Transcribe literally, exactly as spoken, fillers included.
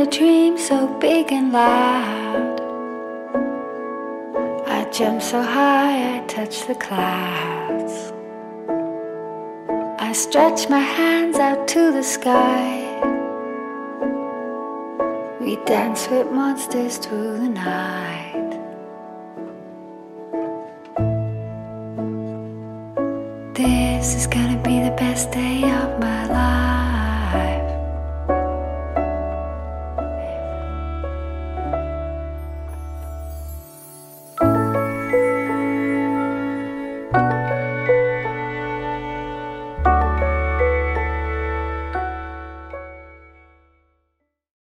a dream so big and loud. I jump so high, I touch the clouds. I stretch my hands out to the sky. We dance with monsters through the night. This is gonna be the best day of my life.